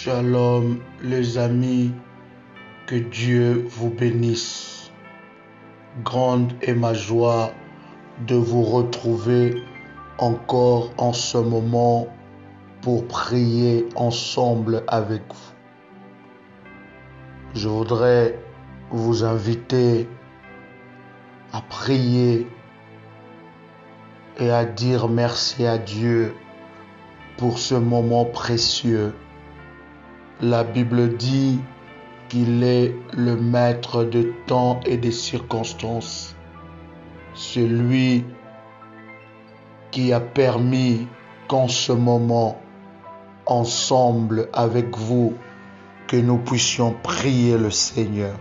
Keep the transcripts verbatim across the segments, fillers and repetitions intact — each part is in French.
Shalom les amis, que Dieu vous bénisse. Grande est ma joie de vous retrouver encore en ce moment pour prier ensemble avec vous. Je voudrais vous inviter à prier et à dire merci à Dieu pour ce moment précieux. La Bible dit qu'il est le maître de temps et des circonstances. Celui qui a permis qu'en ce moment, ensemble avec vous, que nous puissions prier le Seigneur.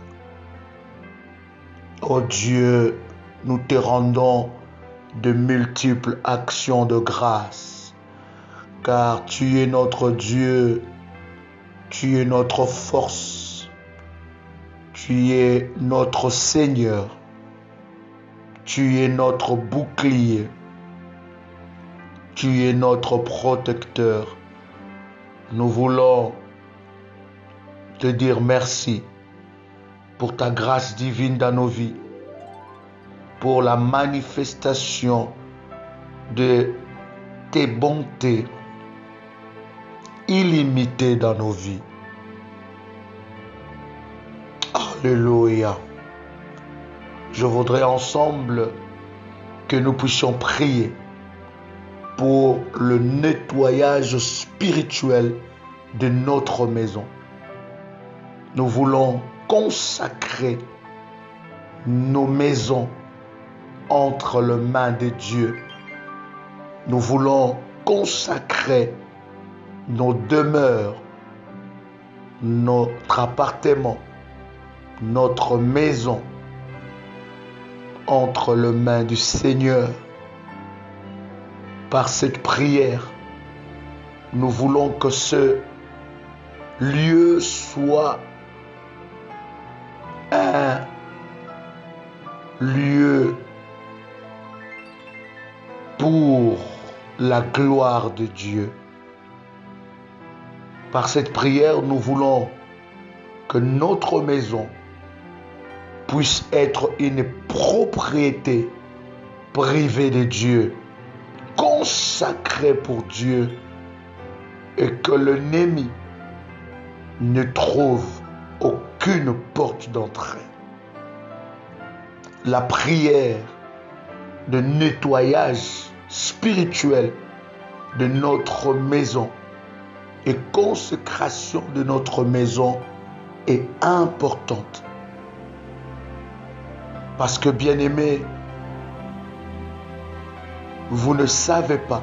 Oh Dieu, nous te rendons de multiples actions de grâce, car tu es notre Dieu, tu es notre force, tu es notre Seigneur, tu es notre bouclier, tu es notre protecteur. Nous voulons te dire merci pour ta grâce divine dans nos vies, pour la manifestation de tes bontés illimitées dans nos vies. Alléluia. Je voudrais ensemble que nous puissions prier pour le nettoyage spirituel de notre maison. Nous voulons consacrer nos maisons entre les mains de Dieu. Nous voulons consacrer nos demeures, notre appartement, notre maison entre les mains du Seigneur. Par cette prière, nous voulons que ce lieu soit un lieu pour la gloire de Dieu. Par cette prière, nous voulons que notre maison puisse être une propriété privée de Dieu, consacrée pour Dieu, et que l'ennemi ne trouve aucune porte d'entrée. La prière de nettoyage spirituel de notre maison et consécration de notre maison est importante. Parce que, bien-aimés, vous ne savez pas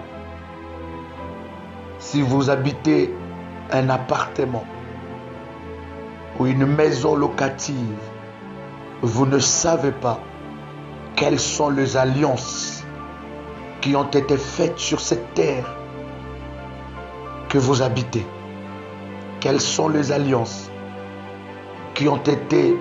si vous habitez un appartement ou une maison locative, vous ne savez pas quelles sont les alliances qui ont été faites sur cette terre que vous habitez. Quelles sont les alliances qui ont été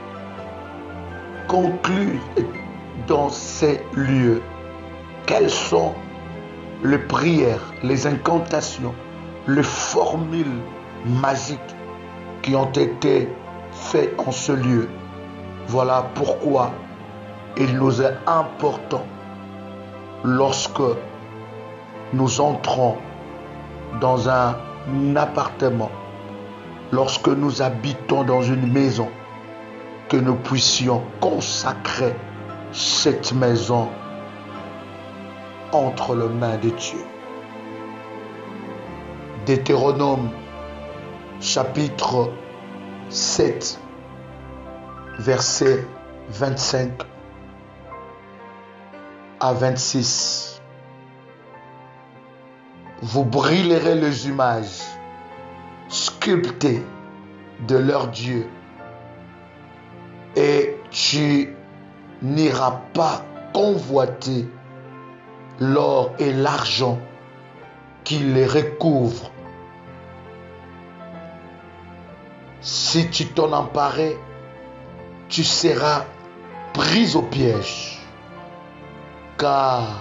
conclues dans ces lieux? Quelles sont les prières, les incantations, les formules magiques qui ont été faites en ce lieu? Voilà pourquoi il nous est important, lorsque nous entrons dans un appartement, lorsque nous habitons dans une maison, que nous puissions consacrer cette maison entre les mains de Dieu. Deutéronome chapitre sept, verset vingt-cinq à vingt-six. Vous brillerez les images sculptées de leur Dieu, et tu n'iras pas convoiter l'or et l'argent qui les recouvrent. Si tu t'en emparais, tu seras pris au piège, car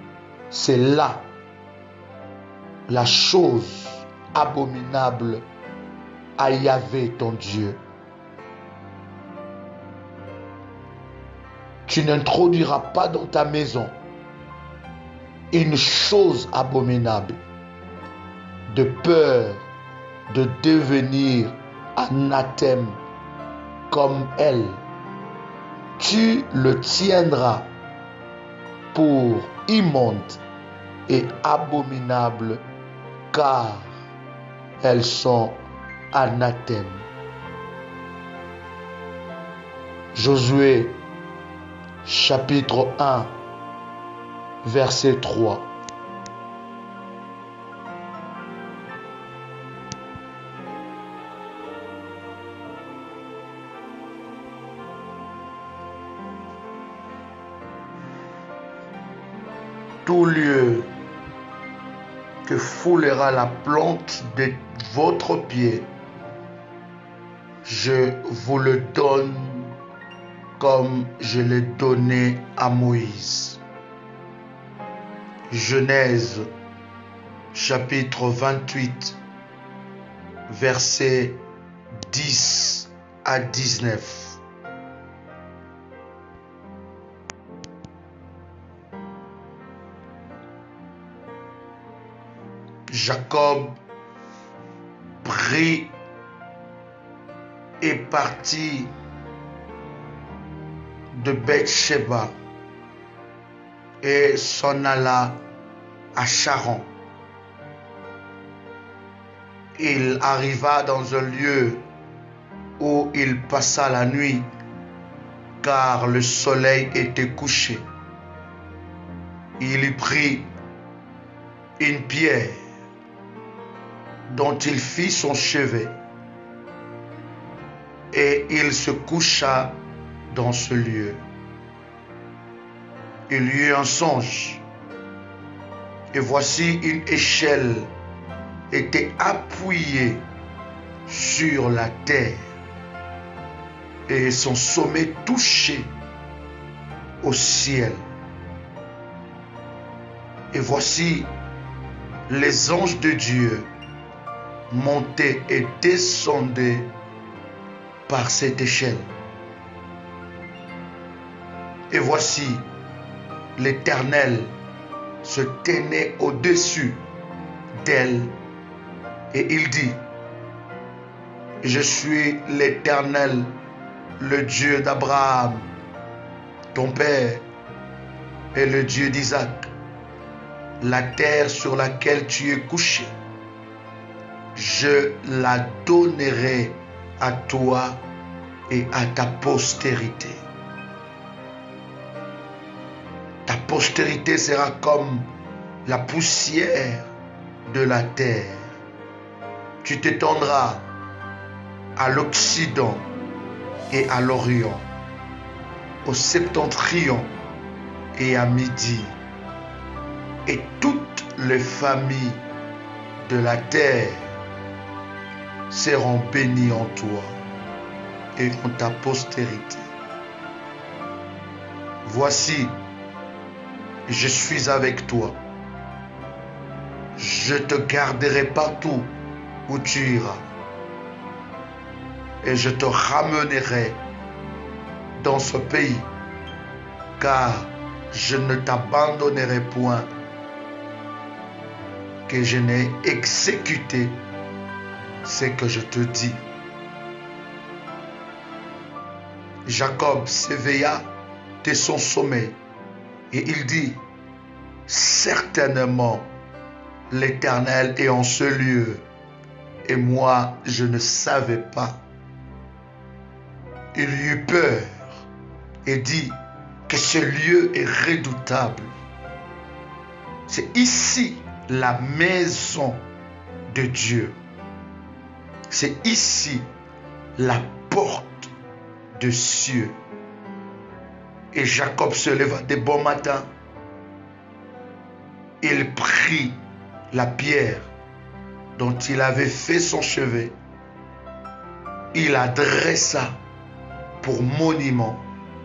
c'est là la chose abominable à Yahvé ton Dieu. Tu n'introduiras pas dans ta maison une chose abominable, de peur de devenir anathème comme elle. Tu le tiendras pour immonde et abominable, car elles sont anathèmes. Josué chapitre un, verset trois. Tout lieu que foulera la plante de votre pied, je vous le donne comme je l'ai donné à Moïse. Genèse chapitre vingt-huit, versets dix à dix-neuf. Jacob prit et partit de Beth-Sheba et s'en alla à Charan. Il arriva dans un lieu où il passa la nuit, car le soleil était couché. Il y prit une pierre dont il fit son chevet, et il se coucha dans ce lieu. Il y eut un songe, et voici une échelle était appuyée sur la terre, et son sommet touché au ciel. Et voici les anges de Dieu montaient et descendaient par cette échelle. Et voici l'Éternel se tenait au-dessus d'elle, et il dit: je suis l'Éternel, le Dieu d'Abraham, ton père, et le Dieu d'Isaac. La terre sur laquelle tu es couché, je la donnerai à toi et à ta postérité. Ta postérité sera comme la poussière de la terre. Tu t'étendras à l'Occident et à l'Orient, au septentrion et à midi. Et toutes les familles de la terre seront bénies en toi et en ta postérité. Voici, je suis avec toi. Je te garderai partout où tu iras, et je te ramènerai dans ce pays, car je ne t'abandonnerai point, que je n'ai exécuté ce que je te dis. Jacob s'éveilla de son sommeil, et il dit: certainement l'Éternel est en ce lieu, et moi je ne savais pas. Il eut peur et dit que ce lieu est redoutable. C'est ici la maison de Dieu. C'est ici la porte de cieux. Et Jacob se leva de bon matin. Il prit la pierre dont il avait fait son chevet. Il la dressa pour monument,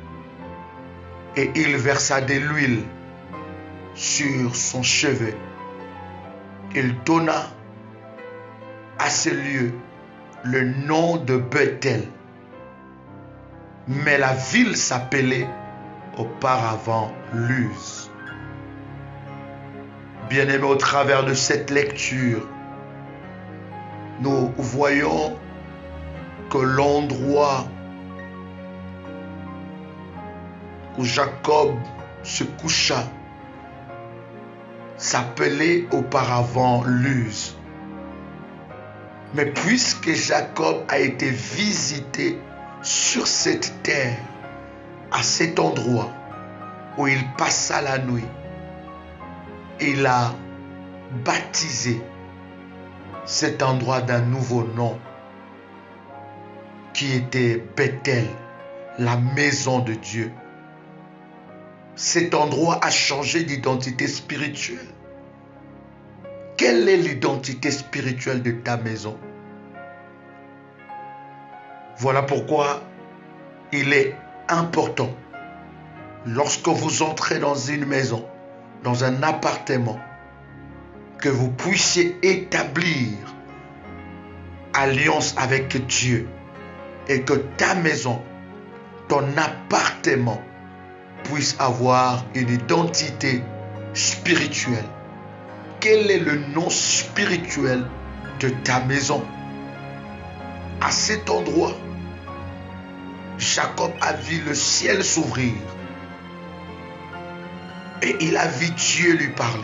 et il versa de l'huile sur son chevet. Il donna à ce lieu le nom de Bethel. Mais la ville s'appelait auparavant Luz. Bien-aimés, au travers de cette lecture, nous voyons que l'endroit où Jacob se coucha s'appelait auparavant Luz. Mais puisque Jacob a été visité sur cette terre, à cet endroit où il passa la nuit, il a baptisé cet endroit d'un nouveau nom qui était Bethel, la maison de Dieu. Cet endroit a changé d'identité spirituelle. Quelle est l'identité spirituelle de ta maison? Voilà pourquoi il est important, lorsque vous entrez dans une maison, dans un appartement, que vous puissiez établir alliance avec Dieu et que ta maison, ton appartement puisse avoir une identité spirituelle. Quel est le nom spirituel de ta maison? À cet endroit, Jacob a vu le ciel s'ouvrir et il a vu Dieu lui parler.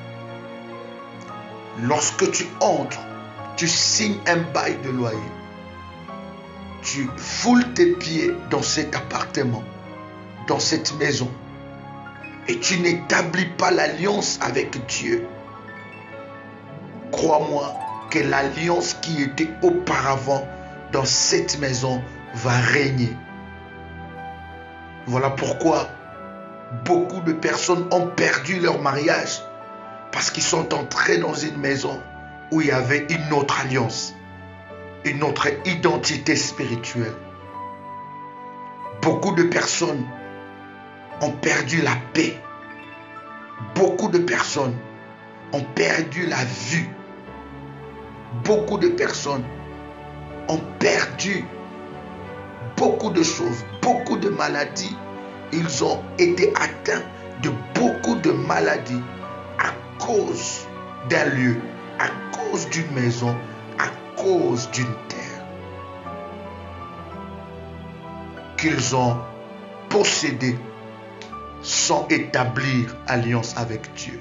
Lorsque tu entres, tu signes un bail de loyer. Tu foules tes pieds dans cet appartement, dans cette maison, et tu n'établis pas l'alliance avec Dieu. Crois-moi que l'alliance qui était auparavant dans cette maison va régner. Voilà pourquoi beaucoup de personnes ont perdu leur mariage parce qu'ils sont entrés dans une maison où il y avait une autre alliance, une autre identité spirituelle. Beaucoup de personnes ont perdu la paix. Beaucoup de personnes ont perdu la vue. Beaucoup de personnes ont perdu beaucoup de choses, beaucoup de maladies. Ils ont été atteints de beaucoup de maladies à cause d'un lieu, à cause d'une maison, à cause d'une terre qu'ils ont possédée sans établir alliance avec Dieu.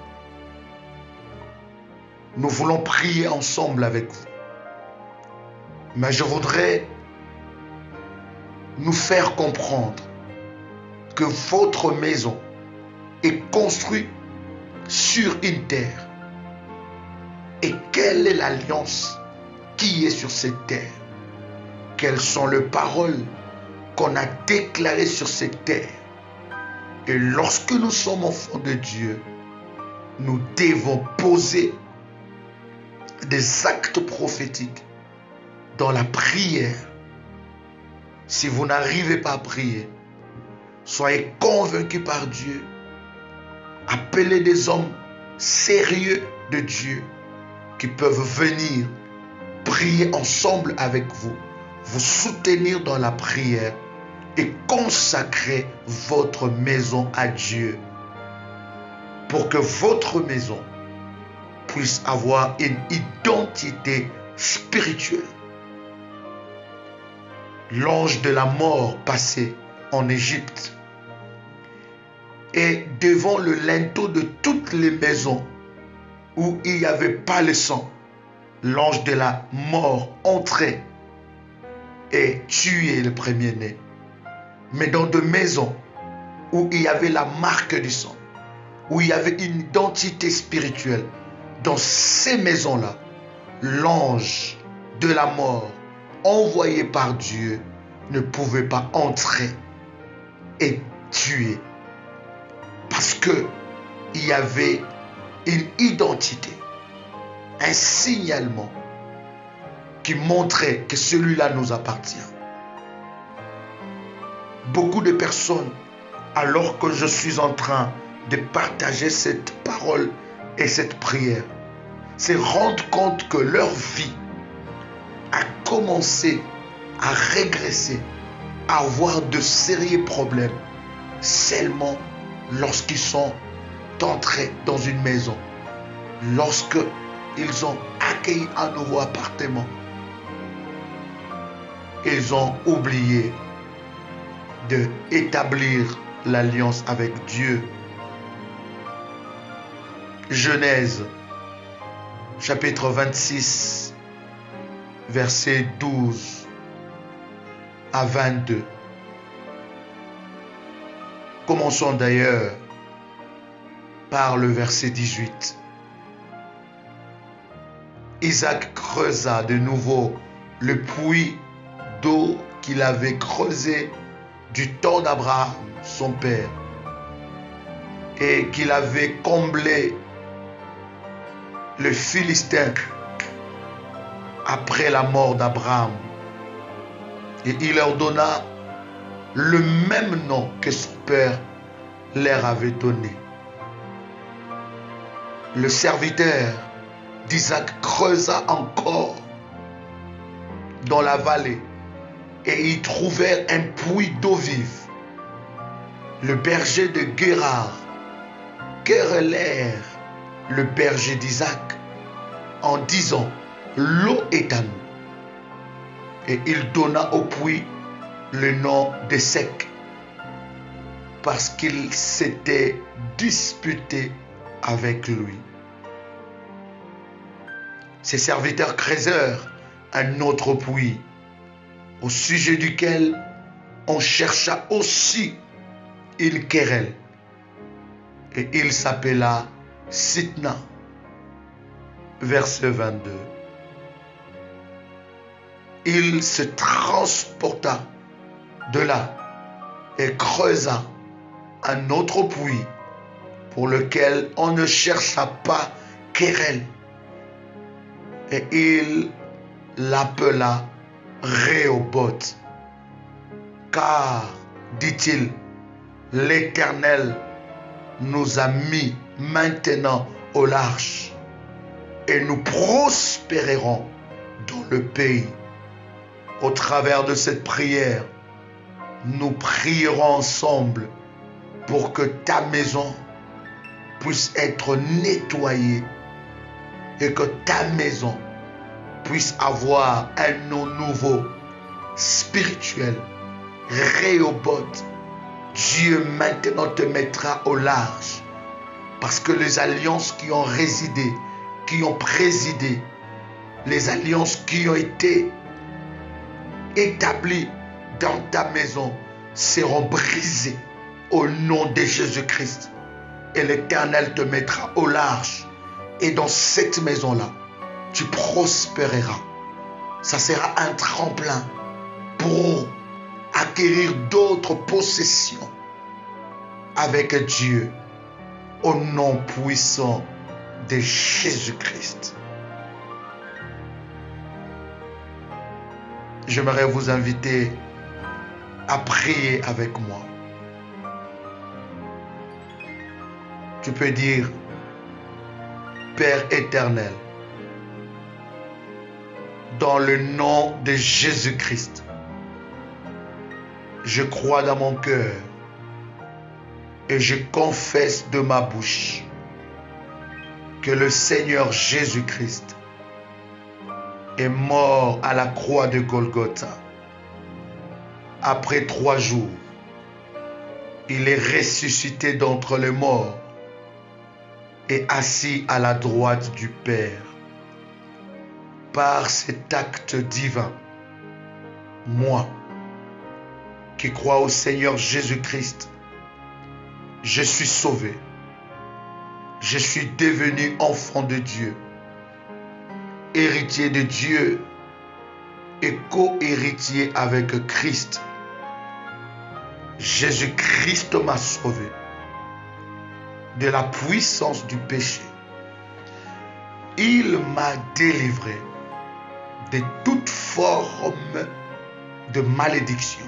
Nous voulons prier ensemble avec vous. Mais je voudrais nous faire comprendre que votre maison est construite sur une terre. Et quelle est l'alliance qui est sur cette terre? Quelles sont les paroles qu'on a déclarées sur cette terre? Et lorsque nous sommes enfants de Dieu, nous devons poser des actes prophétiques dans la prière. Si vous n'arrivez pas à prier, soyez convaincus par Dieu. Appelez des hommes sérieux de Dieu qui peuvent venir prier ensemble avec vous, vous soutenir dans la prière et consacrer votre maison à Dieu pour que votre maison puisse avoir une identité spirituelle. L'ange de la mort passait en Égypte et devant le linteau de toutes les maisons où il n'y avait pas le sang, l'ange de la mort entrait et tuait le premier-né. Mais dans des maisons où il y avait la marque du sang, où il y avait une identité spirituelle, dans ces maisons-là, l'ange de la mort envoyé par Dieu ne pouvait pas entrer et tuer. Parce que il y avait une identité, un signalement qui montrait que celui-là nous appartient. Beaucoup de personnes, alors que je suis en train de partager cette parole et cette prière, se rendent compte que leur vie à commencer à régresser, à avoir de sérieux problèmes seulement lorsqu'ils sont entrés dans une maison, lorsqu'ils ont accueilli un nouveau appartement. Ils ont oublié d'établir l'alliance avec Dieu. Genèse, chapitre vingt-six, versets douze à vingt-deux. Commençons d'ailleurs par le verset dix-huit. Isaac creusa de nouveau le puits d'eau qu'il avait creusé du temps d'Abraham, son père, et qu'il avait comblé le Philistin après la mort d'Abraham. Et il leur donna le même nom que son père leur avait donné. Le serviteur d'Isaac creusa encore dans la vallée et y trouvèrent un puits d'eau vive. Le berger de Guérar querellèrent le berger d'Isaac en disant: l'eau est à nous. Et il donna au puits le nom de Sec, parce qu'il s'était disputé avec lui. Ses serviteurs creusèrent un autre puits, au sujet duquel on chercha aussi une querelle, et il s'appela Sitna. Verset vingt-deux. Il se transporta de là et creusa un autre puits pour lequel on ne chercha pas querelle, et il l'appela Rehoboth, car, dit-il, l'Éternel nous a mis maintenant au large et nous prospérerons dans le pays. Au travers de cette prière, nous prierons ensemble pour que ta maison puisse être nettoyée et que ta maison puisse avoir un nom nouveau, spirituel. Rehoboth, Dieu maintenant te mettra au large, parce que les alliances qui ont résidé, qui ont présidé, les alliances qui ont été établies dans ta maison seront brisées au nom de Jésus-Christ. Et l'Éternel te mettra au large. Et dans cette maison-là, tu prospéreras. Ça sera un tremplin pour acquérir d'autres possessions avec Dieu, au nom puissant de Jésus-Christ. J'aimerais vous inviter à prier avec moi. Tu peux dire: Père éternel, dans le nom de Jésus-Christ, je crois dans mon cœur et je confesse de ma bouche que le Seigneur Jésus-Christ est mort à la croix de Golgotha. Après trois jours, il est ressuscité d'entre les morts et assis à la droite du Père. Par cet acte divin, moi, qui crois au Seigneur Jésus-Christ, je suis sauvé. Je suis devenu enfant de Dieu, héritier de Dieu et co-héritier avec Christ. Jésus-Christ m'a sauvé de la puissance du péché. Il m'a délivré de toute forme de malédiction.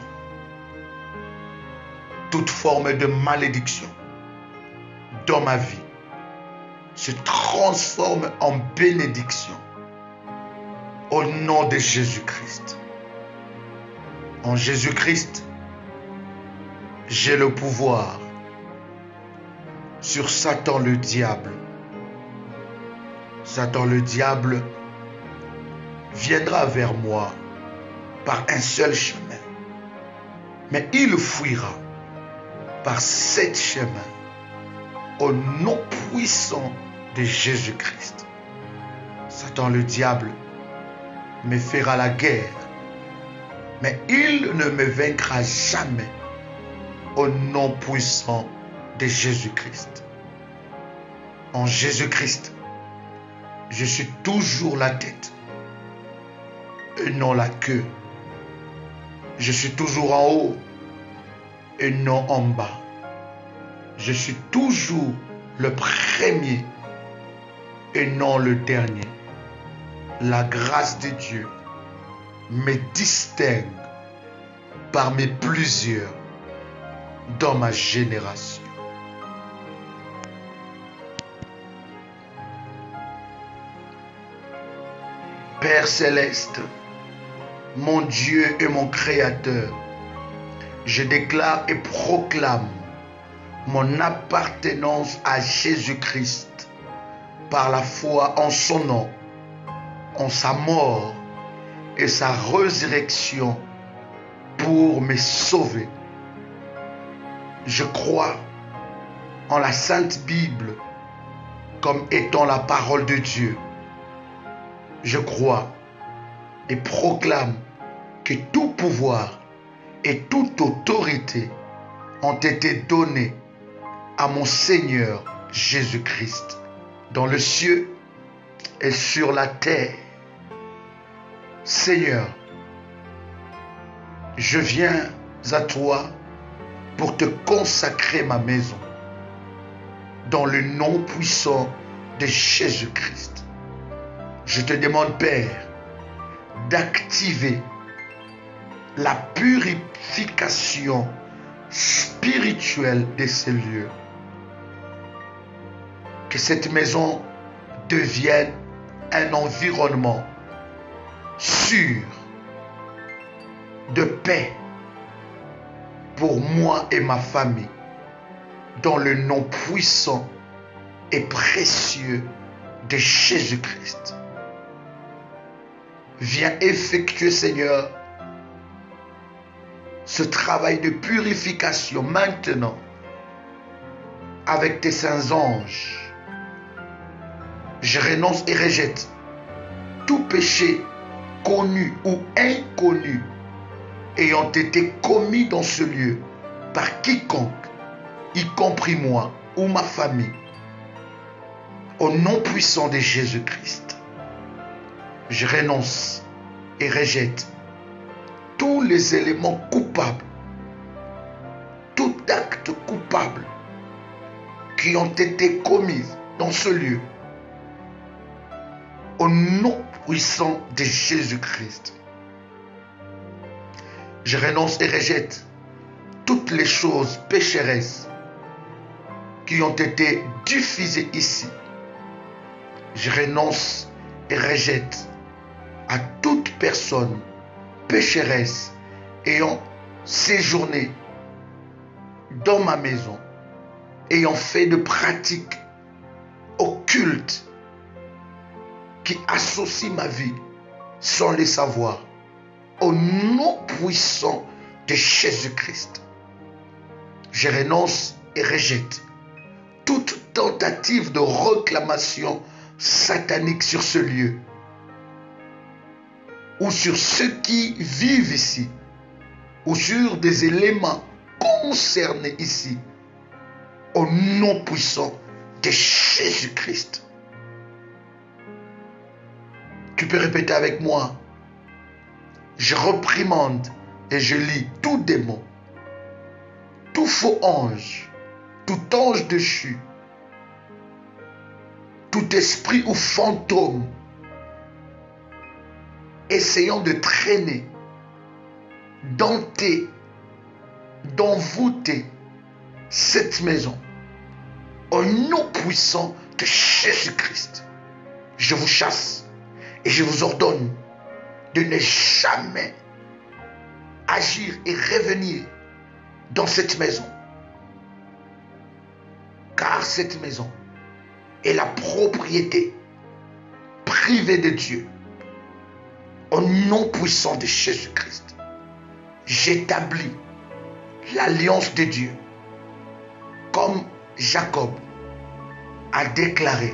Toute forme de malédiction dans ma vie se transforme en bénédiction Au nom de Jésus-Christ. En Jésus-Christ, j'ai le pouvoir sur Satan le diable. Satan le diable viendra vers moi par un seul chemin, mais il fuira par sept chemins au nom puissant de Jésus-Christ. Satan le diable me fera la guerre, mais il ne me vaincra jamais au nom puissant de Jésus-Christ. En Jésus-Christ, je suis toujours la tête et non la queue. Je suis toujours en haut et non en bas. Je suis toujours le premier et non le dernier. La grâce de Dieu me distingue parmi plusieurs dans ma génération. Père céleste, mon Dieu et mon Créateur, je déclare et proclame mon appartenance à Jésus-Christ par la foi en son nom, en sa mort et sa résurrection pour me sauver. Je crois en la Sainte Bible comme étant la parole de Dieu. Je crois et proclame que tout pouvoir et toute autorité ont été donnés à mon Seigneur Jésus-Christ, dans le ciel et sur la terre. Seigneur, je viens à toi pour te consacrer ma maison, dans le nom puissant de Jésus-Christ. Je te demande, Père, d'activer la purification spirituelle de ces lieux. Que cette maison devienne un environnement sûr, de paix pour moi et ma famille, dans le nom puissant et précieux de Jésus-Christ. Viens effectuer, Seigneur, ce travail de purification maintenant avec tes saints anges. Je renonce et rejette tout péché connu ou inconnu ayant été commis dans ce lieu par quiconque, y compris moi ou ma famille. Au nom puissant de Jésus-Christ, je renonce et rejette tous les éléments coupables, tout acte coupable qui ont été commis dans ce lieu. Au nom puissant de Jésus-Christ, je renonce et rejette toutes les choses pécheresses qui ont été diffusées ici. Je renonce et rejette à toute personne pécheresse ayant séjourné dans ma maison, ayant fait de pratiques occultes qui associent ma vie sans le savoir. Au nom puissant de Jésus-Christ, je renonce et rejette toute tentative de réclamation satanique sur ce lieu ou sur ceux qui vivent ici ou sur des éléments concernés ici. Au nom puissant de Jésus-Christ. Tu peux répéter avec moi. Je réprimande et je lis tout démon, tout faux ange, tout ange déchu, tout esprit ou fantôme essayant de traîner, d'enter, d'envoûter cette maison. Au nom puissant de Jésus-Christ, je vous chasse et je vous ordonne de ne jamais agir et revenir dans cette maison. Car cette maison est la propriété privée de Dieu. Au nom puissant de Jésus-Christ, j'établis l'alliance de Dieu comme Jacob a déclaré,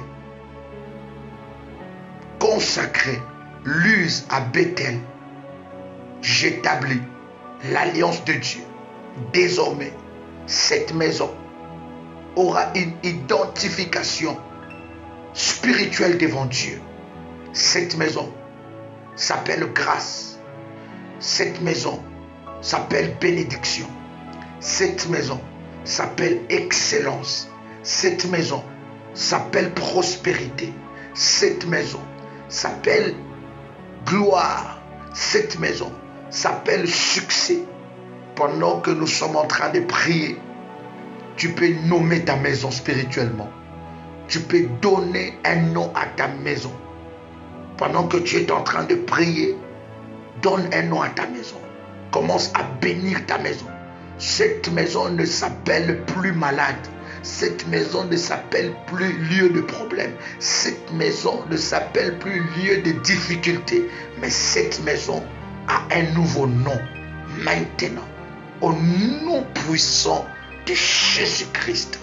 consacré Luz à Bethel. J'établis l'alliance de Dieu. Désormais, cette maison aura une identification spirituelle devant Dieu. Cette maison s'appelle grâce. Cette maison s'appelle bénédiction. Cette maison s'appelle excellence. Cette maison s'appelle prospérité. Cette maison s'appelle gloire. Cette maison s'appelle succès. Pendant que nous sommes en train de prier, tu peux nommer ta maison spirituellement. Tu peux donner un nom à ta maison. Pendant que tu es en train de prier, donne un nom à ta maison. Commence à bénir ta maison. Cette maison ne s'appelle plus malade. Cette maison ne s'appelle plus lieu de problème. Cette maison ne s'appelle plus lieu de difficulté. Mais cette maison a un nouveau nom. Maintenant, au nom puissant de Jésus-Christ,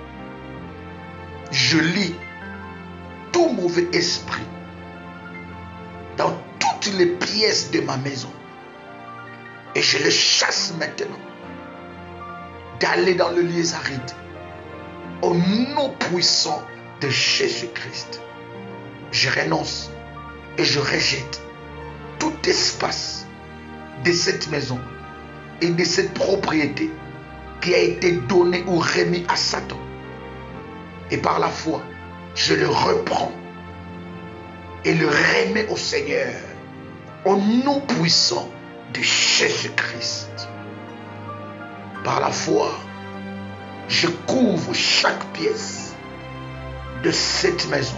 je lis tout mauvais esprit dans toutes les pièces de ma maison et je le chasse maintenant d'aller dans le lieu aride. Au nom puissant de Jésus-Christ, je renonce et je rejette tout espace de cette maison et de cette propriété qui a été donné ou remis à Satan. Et par la foi, je le reprends et le remets au Seigneur au nom puissant de Jésus-Christ. Par la foi, je couvre chaque pièce de cette maison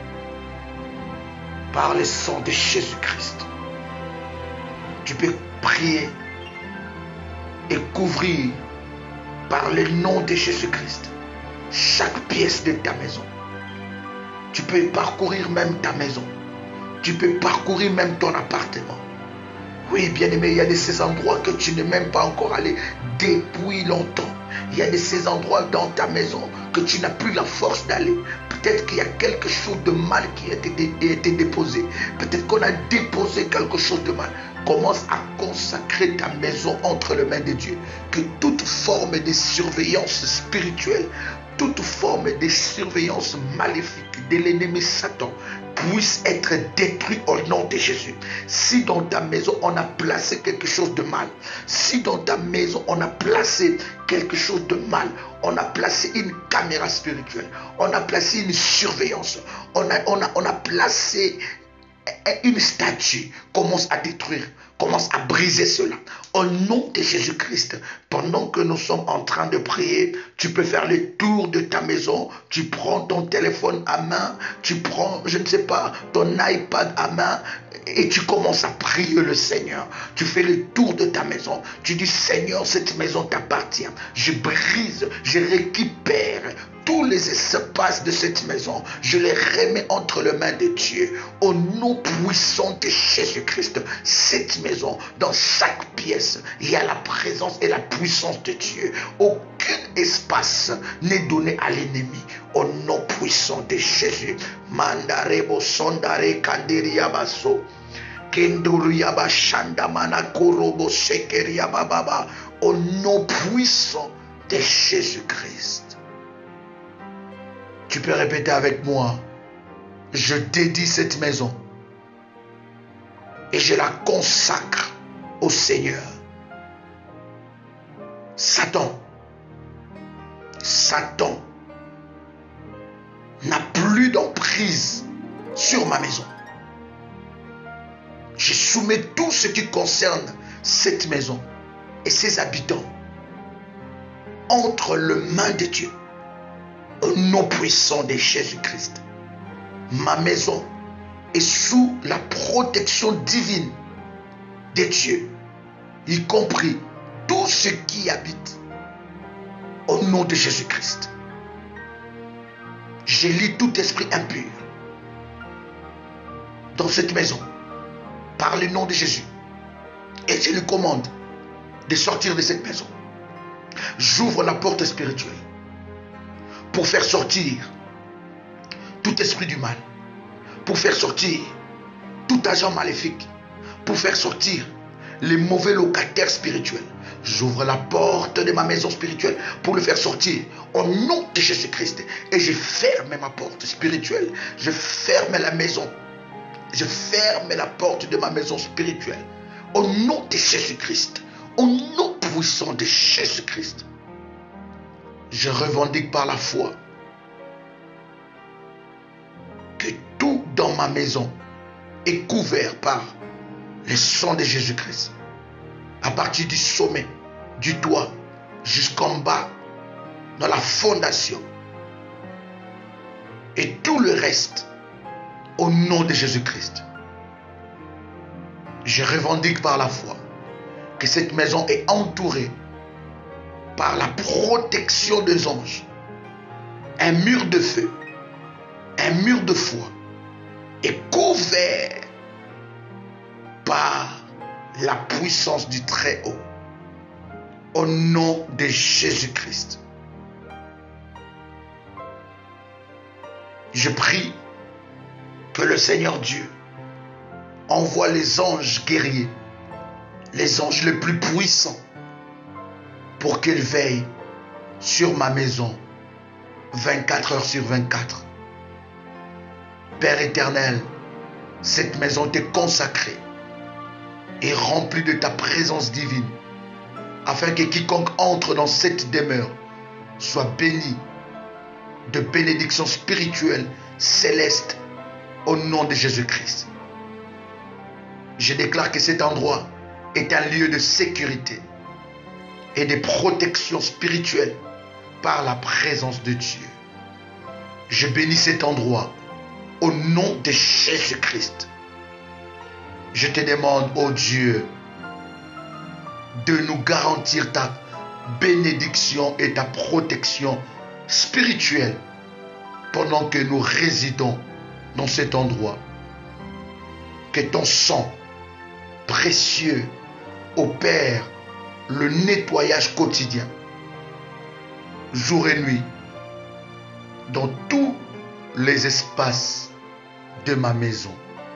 par le sang de Jésus-Christ. Tu peux prier et couvrir par le nom de Jésus-Christ chaque pièce de ta maison. Tu peux parcourir même ta maison. Tu peux parcourir même ton appartement. Oui, bien-aimé, il y a de ces endroits que tu n'es même pas encore allé depuis longtemps. Il y a de ces endroits dans ta maison que tu n'as plus la force d'aller. Peut-être qu'il y a quelque chose de mal qui a été, a été déposé. Peut-être qu'on a déposé quelque chose de mal. Commence à consacrer ta maison entre les mains de Dieu. Que toute forme de surveillance spirituelle, toute forme de surveillance maléfique de l'ennemi Satan puisse être détruit au nom de Jésus. Si dans ta maison on a placé quelque chose de mal, si dans ta maison on a placé quelque chose de mal, on a placé une caméra spirituelle, on a placé une surveillance, on a, on a, on a placé une statue, commence à détruire, commence à briser cela. Au nom de Jésus-Christ, pendant que nous sommes en train de prier, tu peux faire le tour de ta maison, tu prends ton téléphone à main, tu prends, je ne sais pas, ton iPad à main et tu commences à prier le Seigneur. Tu fais le tour de ta maison, tu dis Seigneur, cette maison t'appartient. Je brise, je récupère tous les espaces de cette maison, je les remets entre les mains de Dieu. Au nom puissant de Jésus-Christ, cette maison, dans chaque pièce, il y a la présence et la puissance de Dieu. Aucun espace n'est donné à l'ennemi. Au nom puissant de Jésus. Mandarebo sondare kandiriabaso. Kenduriaba shandamana korobo shekeriababa. Au nom puissant de Jésus-Christ. Tu peux répéter avec moi. Je dédie cette maison et je la consacre au Seigneur. Satan, Satan n'a plus d'emprise sur ma maison. Je soumets tout ce qui concerne cette maison et ses habitants entre les mains de Dieu. Au nom puissant de Jésus-Christ. Ma maison est sous la protection divine de Dieu, y compris tout ce qui y habite, au nom de Jésus-Christ. Je lis tout esprit impur dans cette maison, par le nom de Jésus, et je lui commande de sortir de cette maison. J'ouvre la porte spirituelle pour faire sortir tout esprit du mal, pour faire sortir tout agent maléfique, pour faire sortir les mauvais locataires spirituels. J'ouvre la porte de ma maison spirituelle pour le faire sortir au nom de Jésus-Christ. Et je ferme ma porte spirituelle. Je ferme la maison. Je ferme la porte de ma maison spirituelle. Au nom de Jésus-Christ. Au nom puissant de Jésus-Christ. Je revendique par la foi que tout dans ma maison est couvert par le sang de Jésus-Christ. À partir du sommet, du toit, jusqu'en bas, dans la fondation. Et tout le reste, au nom de Jésus-Christ. Je revendique par la foi que cette maison est entourée par la protection des anges. Un mur de feu, un mur de foi est couvert par la puissance du Très-Haut. Au nom de Jésus-Christ. Je prie que le Seigneur Dieu envoie les anges guerriers, les anges les plus puissants, pour qu'ils veillent sur ma maison vingt-quatre heures sur vingt-quatre. Père éternel, cette maison t'est consacrée et remplie de ta présence divine, afin que quiconque entre dans cette demeure soit béni de bénédictions spirituelles célestes au nom de Jésus-Christ. Je déclare que cet endroit est un lieu de sécurité et de protection spirituelle par la présence de Dieu. Je bénis cet endroit au nom de Jésus-Christ. Je te demande, ô Dieu, de nous garantir ta bénédiction et ta protection spirituelle pendant que nous résidons dans cet endroit. Que ton sang précieux opère le nettoyage quotidien, jour et nuit, dans tous les espaces de ma maison.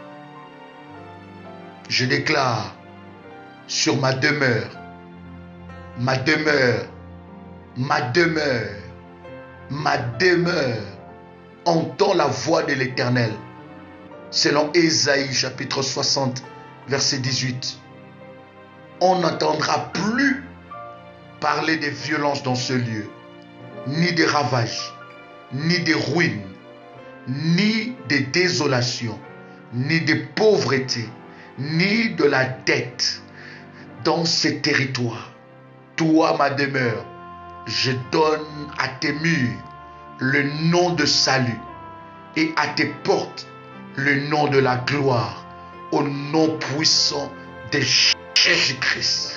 Je déclare sur ma demeure, ma demeure, ma demeure, ma demeure, entend la voix de l'Éternel. Selon Ésaïe chapitre soixante, verset dix-huit. On n'entendra plus parler de violence dans ce lieu, ni de ravages, ni de ruines, ni de désolation, ni de pauvreté, ni de la dette dans ces territoires. Toi, ma demeure, je donne à tes murs le nom de salut et à tes portes le nom de la gloire, au nom puissant de Jésus-Christ.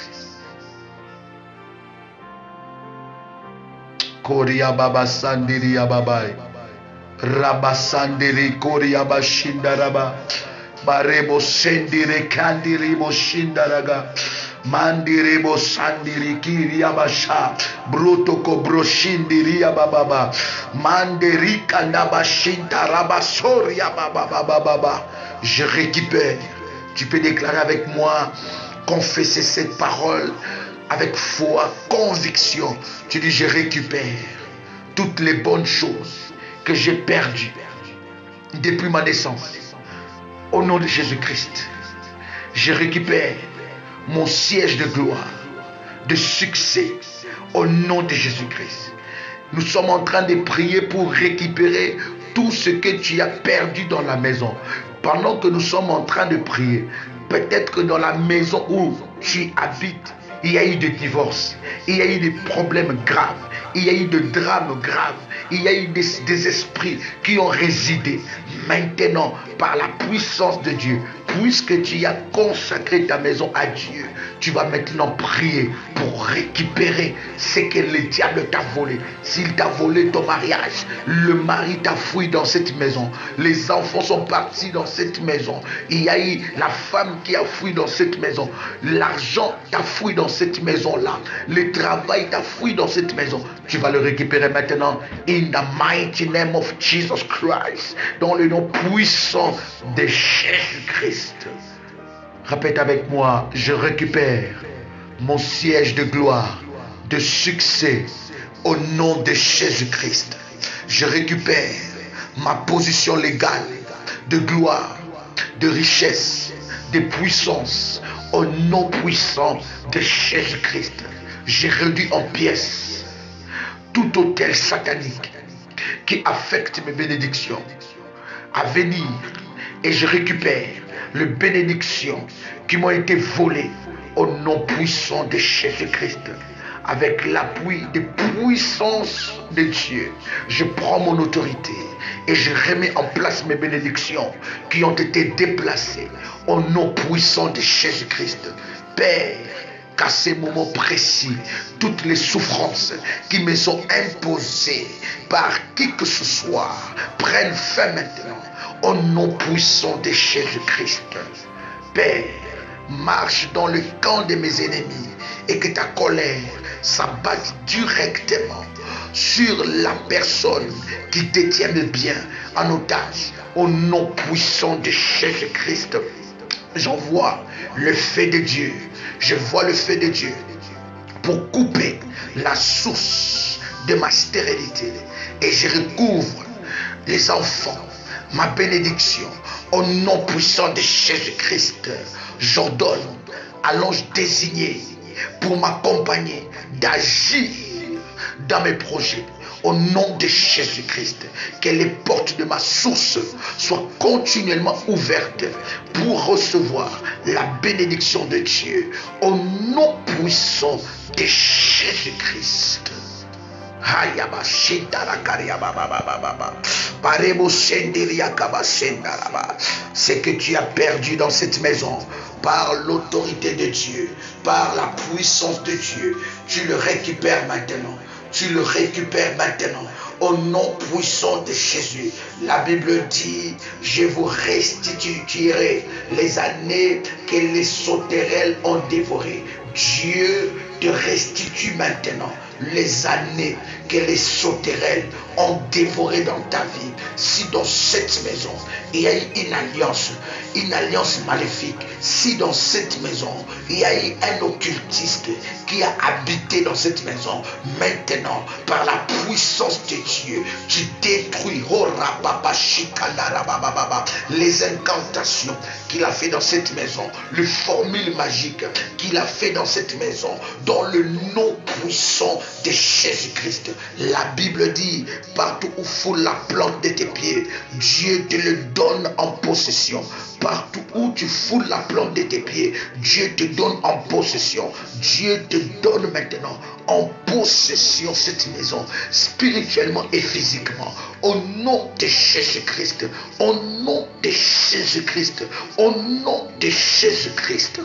Koria baba sandiri yababai, rabasandiri koria bashindaraba, barebo sendire kandiri boshindaraga, mandiri sandiri kiri yabasha, brotoko broshindiri yababa, mandiri kandaba shindaraba soria baba baba baba. Je récupère. Tu peux déclarer avec moi, confesser cette parole avec foi, conviction. Tu dis, je récupère toutes les bonnes choses que j'ai perdues depuis ma naissance. Au nom de Jésus-Christ, je récupère mon siège de gloire, de succès, au nom de Jésus-Christ. Nous sommes en train de prier pour récupérer tout ce que tu as perdu dans la maison. Pendant que nous sommes en train de prier, peut-être que dans la maison où tu habites, il y a eu des divorces, il y a eu des problèmes graves, il y a eu des drames graves, il y a eu des, des esprits qui ont résidé. Maintenant, par la puissance de Dieu, puisque tu as consacré ta maison à Dieu, tu vas maintenant prier pour récupérer ce que le diable t'a volé. S'il t'a volé ton mariage, le mari t'a fouillé dans cette maison, les enfants sont partis dans cette maison, il y a eu la femme qui a fouillé dans cette maison, l'argent t'a fouillé dans cette maison-là, le travail t'a fouillé dans cette maison, tu vas le récupérer maintenant in the mighty name of Jesus Christ, dans le nom puissant de Jésus-Christ. Répète avec moi, je récupère mon siège de gloire, de succès au nom de Jésus-Christ. Je récupère ma position légale de gloire, de richesse, de puissance au nom puissant de Jésus-Christ. J'ai réduit en pièces tout autel satanique qui affecte mes bénédictions à venir, et je récupère les bénédictions qui m'ont été volées au nom puissant de Jésus-Christ. Avec l'appui des puissances de Dieu, je prends mon autorité et je remets en place mes bénédictions qui ont été déplacées au nom puissant de Jésus-Christ. Père, qu'à ces moments précis, toutes les souffrances qui me sont imposées par qui que ce soit prennent fin maintenant au nom puissant de Jésus-Christ. Père, marche dans le camp de mes ennemis et que ta colère s'abatte directement sur la personne qui détient mes biens en otage. Au nom puissant de Jésus-Christ, j'envoie le feu de Dieu. Je vois le feu de Dieu pour couper la source de ma stérilité. Et je recouvre les enfants, ma bénédiction. Au nom puissant de Jésus-Christ, j'ordonne à l'ange désigné pour m'accompagner d'agir dans mes projets. Au nom de Jésus-Christ, que les portes de ma source soient continuellement ouvertes pour recevoir la bénédiction de Dieu. Au nom puissant de Jésus-Christ. Ce que tu as perdu dans cette maison, par l'autorité de Dieu, par la puissance de Dieu, tu le récupères maintenant. Tu le récupères maintenant. Au nom puissant de Jésus. La Bible dit, je vous restituerai les années que les sauterelles ont dévorées. Dieu te restitue maintenant les années que les sauterelles ont dévorées dans ta vie. Si dans cette maison, il y a eu une alliance, une alliance maléfique, si dans cette maison, il y a eu un occultiste qui a habité dans cette maison, maintenant, par la puissance de Dieu, tu détruis les incantations qu'il a fait dans cette maison, les formules magiques qu'il a fait dans cette maison, dans le nom puissant de Jésus-Christ. La Bible dit, partout où foule la plante de tes pieds, Dieu te le donne en possession. Partout où tu foules la plante de tes pieds, Dieu te donne en possession. Dieu te donne maintenant en possession cette maison, spirituellement et physiquement. Au nom de Jésus-Christ, au nom de Jésus-Christ, au nom de Jésus-Christ.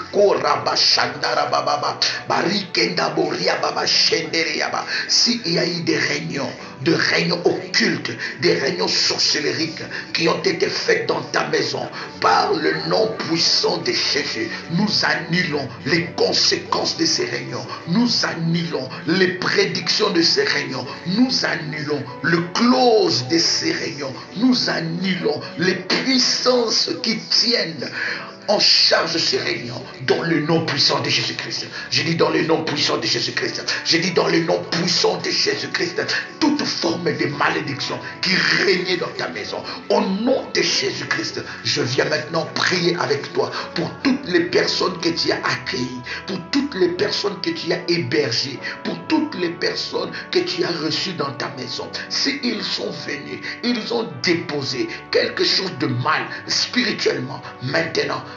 S'il y a eu des réunions, des réunions occultes, des réunions sorcellériques qui ont été faites dans ta maison, par le nom puissant de Jésus, nous annulons les conséquences de ces réunions. Nous annulons les prédictions de ces réunions. Nous annulons le close de ces réunions. Nous annulons les puissances qui tiennent en charge de ces réunions dans le nom puissant de Jésus-Christ. Je dis dans le nom puissant de Jésus-Christ. Je dis dans le nom puissant de Jésus-Christ. Toute forme de malédiction qui régnait dans ta maison, au nom de Jésus-Christ, je viens maintenant prier avec toi pour toutes les personnes que tu as accueillies, pour toutes les personnes que tu as hébergées, pour toutes les personnes que tu as reçues dans ta maison. S'ils sont venus, ils ont déposé quelque chose de mal spirituellement, maintenant,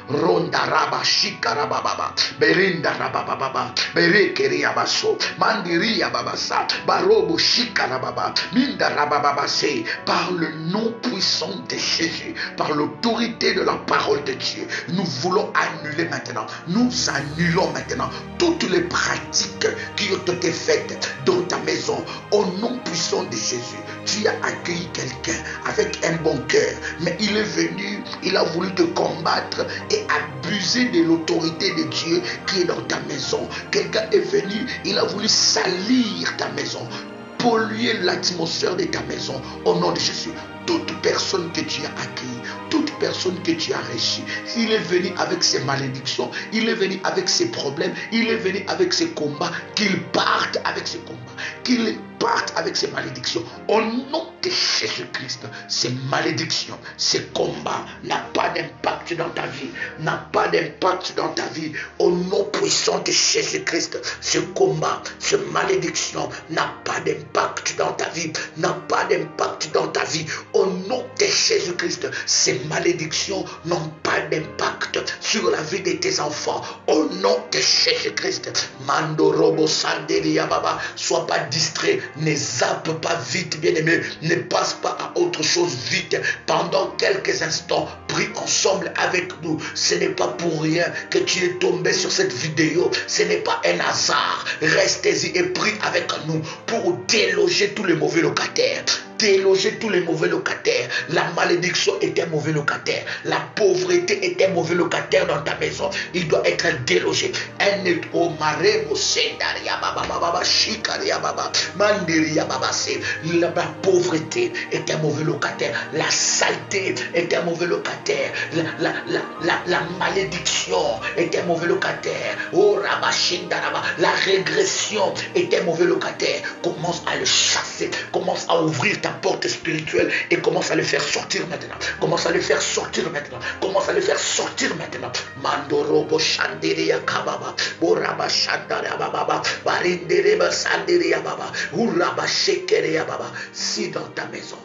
Ronda raba shikara baba. Berinda raba baba. Berekeria baso. Mandiria babasa. Barobo shikara baba. Minda raba baba se. Par le nom puissant de Jésus, par l'autorité de la parole de Dieu, nous voulons annuler maintenant. Nous annulons maintenant toutes les pratiques qui ont été faites dans ta maison. Au nom puissant de Jésus, tu as accueilli quelqu'un avec un bon cœur, mais il est venu, il a voulu te combattre et abuser de l'autorité de Dieu qui est dans ta maison. Quelqu'un est venu, il a voulu salir ta maison, polluer l'atmosphère de ta maison. Au nom de Jésus, toute personne que tu as accueillie, toute personne que tu as reçue, il est venu avec ses malédictions, il est venu avec ses problèmes, il est venu avec ses combats, qu'il parte avec ses combats, qu'il parte avec ses malédictions. Au nom de Jésus-Christ, ces malédictions, ces combats n'ont pas d'impact dans ta vie, n'ont pas d'impact dans ta vie. Au nom puissant de Jésus-Christ, ce combat, ces malédictions n'a pas d'impact dans ta vie, n'a pas d'impact dans ta vie. Au nom de Jésus-Christ, ces malédictions n'ont pas d'impact sur la vie de tes enfants. Au nom de Jésus-Christ, Mandorobo Sandelia Baba, sois pas distrait, ne zappe pas vite, bien-aimé, ne passe pas à autre chose vite. Pendant quelques instants, prie ensemble avec nous. Ce n'est pas pour rien que tu es tombé sur cette vidéo. Ce n'est pas un hasard. Restez-y et prie avec nous pour déloger tous les mauvais locataires. Déloger tous les mauvais locataires. La malédiction est un mauvais locataire. La pauvreté est un mauvais locataire dans ta maison. Il doit être délogé. Un est au marebo sendaria baba baba shikaria baba mandiria baba se. La pauvreté est un mauvais locataire. La saleté est un mauvais locataire. La, la, la, la, la malédiction est un mauvais locataire. Oh rabashinda raba. La régression est un mauvais locataire. Commence à le chasser. Commence à ouvrir ta porte spirituelle et commence à le faire sortir maintenant. Commence à le faire sortir maintenant. Commence à le faire sortir maintenant. Mandorobo shandiria kababa. Boraba shandaria baba. Barindereba sandiria baba. Uraba shekeria baba. Si dans ta maison,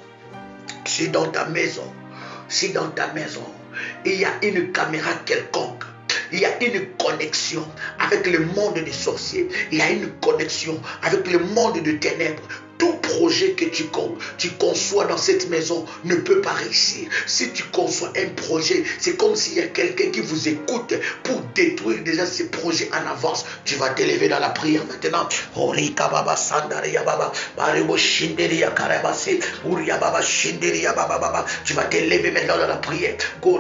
si dans ta maison, si dans ta maison, il y a une caméra quelconque, il y a une connexion avec le monde des sorciers, il y a une connexion avec le monde des ténèbres. Tout projet que tu, tu conçois dans cette maison ne peut pas réussir. Si tu conçois un projet, c'est comme s'il y a quelqu'un qui vous écoute pour détruire déjà ces projets en avance. Tu vas t'élever dans la prière maintenant. Tu vas t'élever maintenant dans la prière.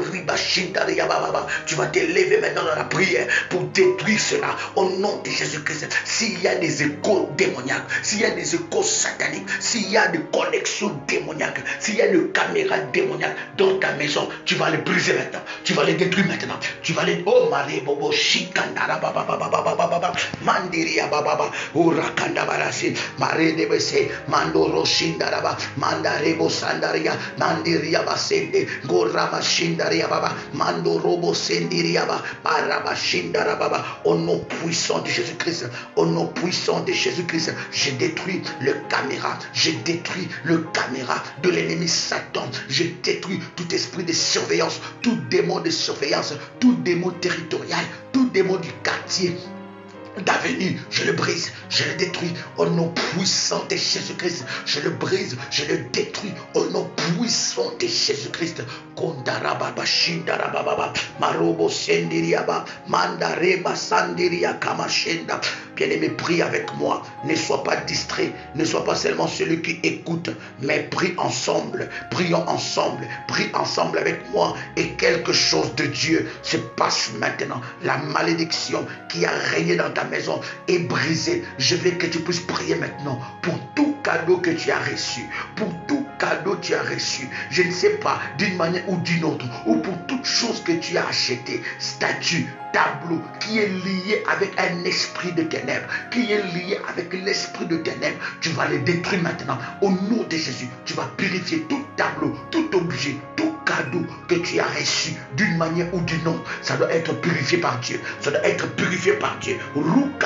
Tu vas t'élever maintenant dans la prière pour détruire cela au nom de Jésus-Christ. S'il y a des échos démoniaques, s'il y a des échos satanique, s'il y a des connexions démoniaques, s'il y a des caméras démoniaques dans ta maison, tu vas les briser maintenant, tu vas les détruire maintenant, tu vas les oh maré bobo shikandara baba baba baba baba mandiria baba baba urakanda barasi maré de bese mandoro shindaraba mandarebo sandaria mandiria basende gorama shindaria baba mandorobo sendiria baba baraba shindara baba. Au nom puissant de Jésus-Christ, au nom puissant de Jésus-Christ, je détruis le caméra, je détruis le caméra de l'ennemi Satan, je détruis tout esprit de surveillance, tout démon de surveillance, tout démon territorial, tout démon du quartier d'avenir, je le brise, je le détruis au nom puissant de Jésus-Christ. Je le brise, je le détruis au nom puissant de Jésus-Christ. Kondarababa shindarababa marobo sendiriaba mandareba sandiria kamashenda. Bien-aimé, prie avec moi. Ne sois pas distrait, ne sois pas seulement celui qui écoute, mais prie ensemble, prions ensemble, prie ensemble avec moi et quelque chose de Dieu se passe maintenant. La malédiction qui a régné dans ta maison est brisée. Je veux que tu puisses prier maintenant pour tout cadeau que tu as reçu, pour tout cadeau que tu as reçu, je ne sais pas, d'une manière ou d'une autre, ou pour toute chose que tu as acheté, statue, tableau, qui est lié avec un esprit de ténèbres, qui est lié avec l'esprit de ténèbres, tu vas les détruire maintenant. Au nom de Jésus, tu vas purifier tout tableau, tout objet, tout cadeau que tu as reçu d'une manière ou d'une autre, ça doit être purifié par Dieu. Ça doit être purifié par Dieu. Au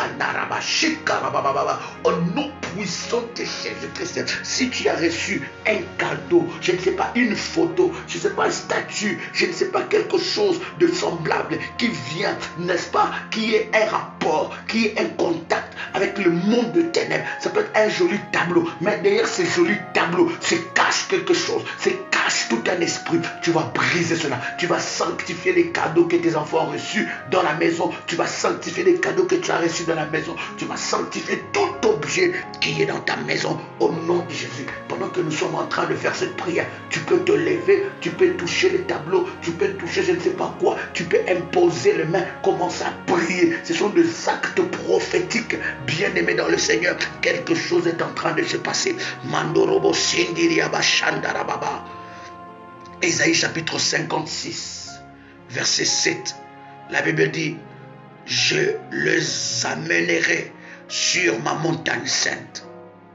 nom puissant de Jésus-Christ, si tu as reçu un cadeau, je ne sais pas, une photo, je ne sais pas, un statut, je ne sais pas, quelque chose de semblable qui vient, n'est-ce pas, qui est un rapport, qui est un contact avec le monde de ténèbres. Ça peut être un joli tableau, mais derrière ces jolis tableaux se cache quelque chose, se cache tout un esprit. Tu vas briser cela, tu vas sanctifier les cadeaux que tes enfants ont reçus dans la maison, tu vas sanctifier les cadeaux que tu as reçus dans la maison, tu vas sanctifier tout objet qui est dans ta maison au nom de Jésus. Pendant que nous sommes en train de faire cette prière, tu peux te lever, tu peux toucher les tableaux, tu peux toucher je ne sais pas quoi, tu peux imposer les mains, commencer à prier. Ce sont des actes prophétiques, bien-aimés dans le Seigneur. Quelque chose est en train de se passer. Mandorobo Sindiriaba Shandarababa. Ésaïe chapitre cinquante-six, verset sept. La Bible dit: je les amènerai sur ma montagne sainte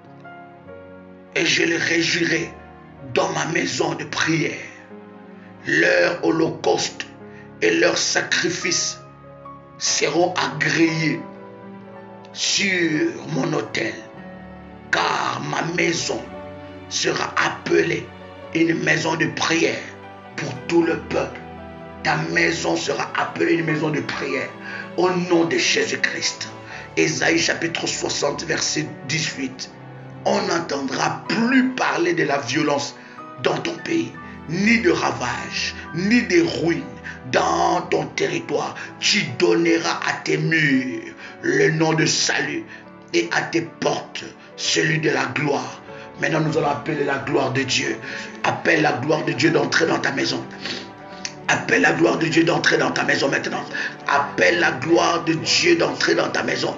et je les réjouirai dans ma maison de prière. Leur holocauste et leurs sacrifices seront agréés sur mon autel, car ma maison sera appelée une maison de prière pour tout le peuple. Ta maison sera appelée une maison de prière au nom de Jésus-Christ. Ésaïe chapitre soixante, verset dix-huit. On n'entendra plus parler de la violence dans ton pays, ni de ravages, ni de ruines dans ton territoire. Tu donneras à tes murs le nom de salut et à tes portes celui de la gloire. Maintenant, nous allons appeler la gloire de Dieu. Appelle la gloire de Dieu d'entrer dans ta maison. Appelle la gloire de Dieu d'entrer dans ta maison maintenant. Appelle la gloire de Dieu d'entrer dans ta maison.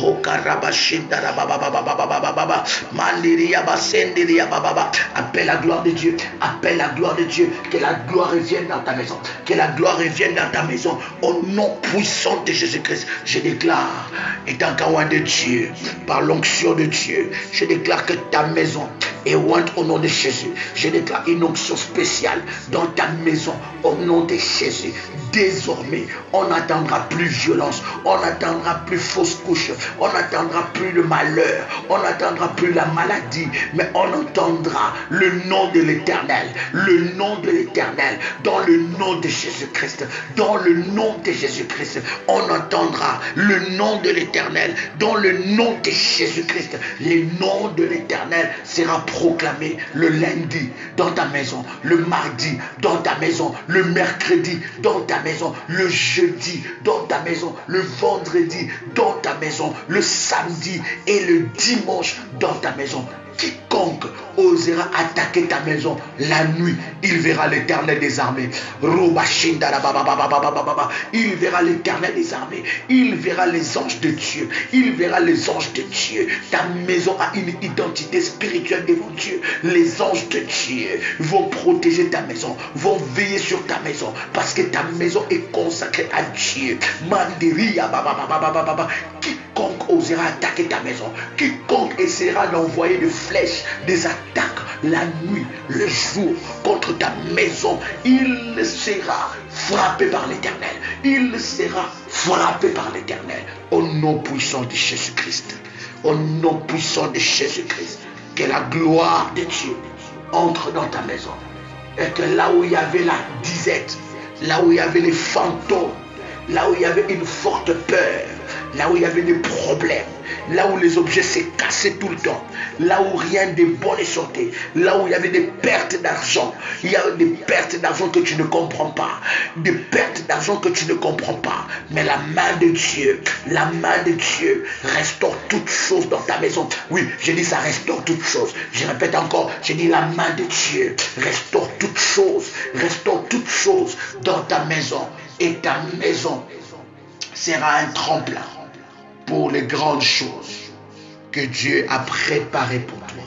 Appelle la gloire de Dieu. Appelle la gloire de Dieu. Que la gloire revienne dans ta maison. Que la gloire revienne dans ta maison. Au nom puissant de Jésus-Christ, je déclare, étant qu'un de Dieu, par l'onction de Dieu, je déclare que ta maison est ointe au nom de Jésus. Je déclare une onction spéciale dans ta maison au nom de Jésus. Désormais, on n'attendra plus violence, on n'attendra plus fausse couche, on n'attendra plus le malheur, on n'attendra plus la maladie, mais on entendra le nom de l'Éternel, le nom de l'Éternel, dans le nom de Jésus-Christ, dans le nom de Jésus-Christ, on entendra le nom de l'Éternel, dans le nom de Jésus-Christ. Le nom de l'Éternel sera proclamé le lundi dans ta maison, le mardi dans ta maison, le mercredi dans ta maison, le jeudi dans ta maison, le vendredi dans ta maison, le samedi et le dimanche dans ta maison. Quiconque osera attaquer ta maison la nuit, il verra l'Éternel des armées. Il verra l'Éternel des armées. Il verra les anges de Dieu. Il verra les anges de Dieu. Ta maison a une identité spirituelle devant Dieu. Les anges de Dieu vont protéger ta maison, vont veiller sur ta maison, parce que ta maison est consacrée à Dieu. Mandiria, quiconque osera attaquer ta maison, quiconque essaiera d'envoyer de flèches, des attaques la nuit, le jour contre ta maison, il sera frappé par l'Éternel. Il sera frappé par l'Éternel. Au nom puissant de Jésus-Christ. Au nom puissant de Jésus-Christ. Que la gloire de Dieu entre dans ta maison. Et que là où il y avait la disette, là où il y avait les fantômes, là où il y avait une forte peur, là où il y avait des problèmes, là où les objets s'est cassés tout le temps, là où rien de bon n'est sorti, là où il y avait des pertes d'argent, il y a des pertes d'argent que tu ne comprends pas, des pertes d'argent que tu ne comprends pas, mais la main de Dieu, la main de Dieu restaure toutes choses dans ta maison. Oui, je dis ça restaure toutes choses. Je répète encore, je dis la main de Dieu restaure toutes choses, restaure toutes choses dans ta maison, et ta maison sera un tremplin pour les grandes choses que Dieu a préparées pour toi.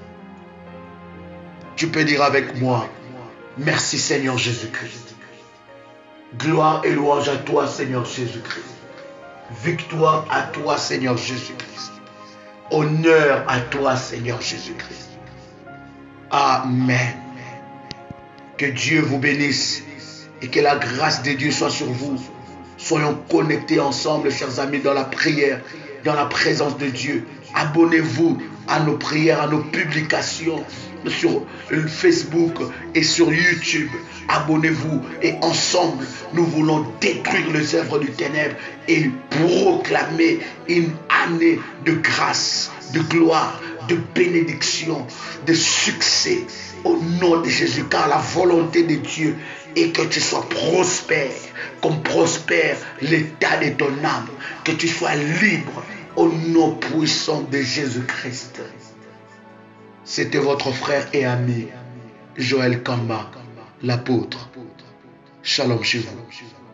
Tu peux dire avec moi, merci Seigneur Jésus-Christ. Gloire et louange à toi Seigneur Jésus-Christ. Victoire à toi Seigneur Jésus-Christ. Honneur à toi Seigneur Jésus-Christ. Amen. Que Dieu vous bénisse et que la grâce de Dieu soit sur vous. Soyons connectés ensemble, chers amis, dans la prière, dans la présence de Dieu. Abonnez-vous à nos prières, à nos publications sur Facebook et sur YouTube. Abonnez-vous et ensemble, nous voulons détruire les œuvres du ténèbre et proclamer une année de grâce, de gloire, de bénédiction, de succès au nom de Jésus, car la volonté de Dieu est que tu sois prospère, comme prospère l'état de ton âme, que tu sois libre au nom puissant de Jésus-Christ. C'était votre frère et ami, Joël Kamba, l'apôtre. Shalom chez vous.